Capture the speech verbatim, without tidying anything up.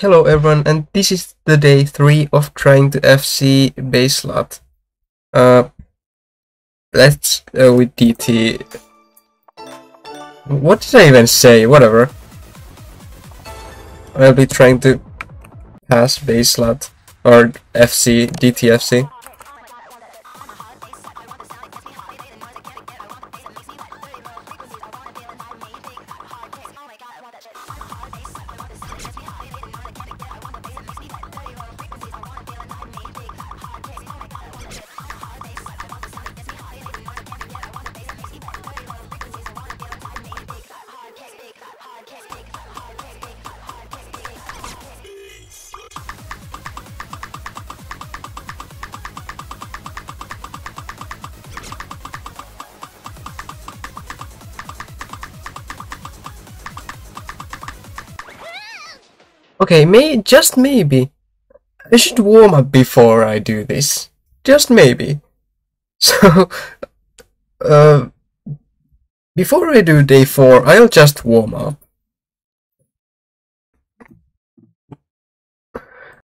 Hello everyone, and this is the day three of trying to F C base Slut. Uh, let's go with D T. What did I even say? Whatever. I'll be trying to pass base Slut or F C, D T F C. Okay, may just maybe I should warm up before I do this. Just maybe. So, uh, before I do day four, I'll just warm up.